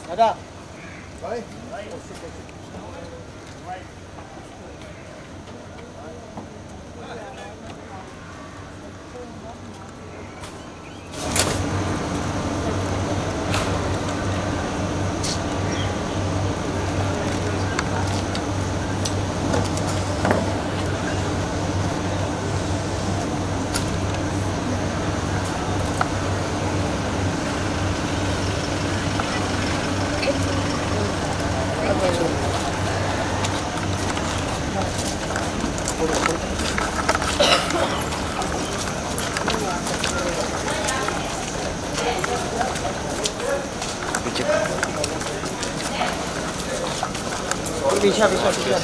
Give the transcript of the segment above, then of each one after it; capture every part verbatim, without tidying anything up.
दादा भाई पीछे पीछे पीछे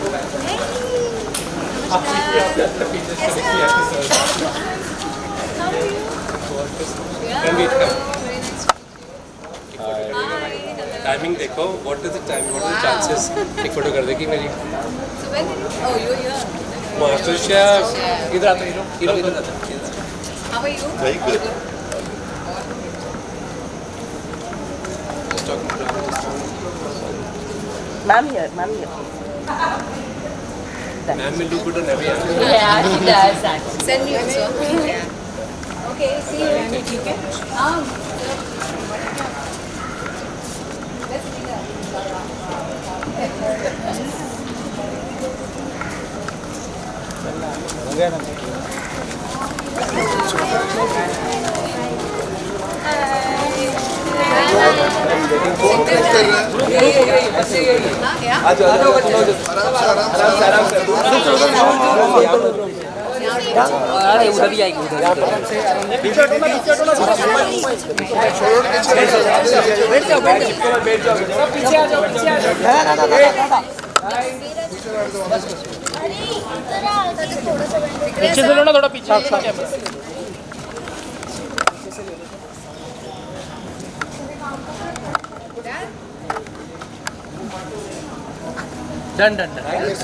टाइमिंग देखो, what is the time, what is the chances एक फोटो कर देगी मेरी। Oh, you here? Master chef इधर आता हीरो हीरो इधर आता। How are you? Very good. Ma'am here, ma'am here. Ma'am will look good on every angle. Yeah, she does that. Send me also. Yeah. Okay, see you. ठीक है? हाँ. हो गया ना आज आराम से आराम से अरे उधर भी आएगी उधर पीछे हटो ना पीछे हटो ना बैठ जाओ बैठ जाओ बैठ जाओ सब पीछे आ जाओ पीछे आ जाओ पीछे से लो ना थोड़ा पीछे डन डन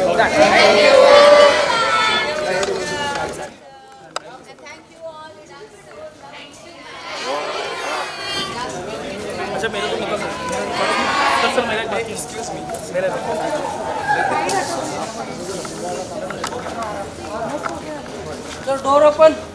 अच्छा मेरे को बता सर सर मेरा एक बात एक्सक्यूज मी मेरे डोर ओपन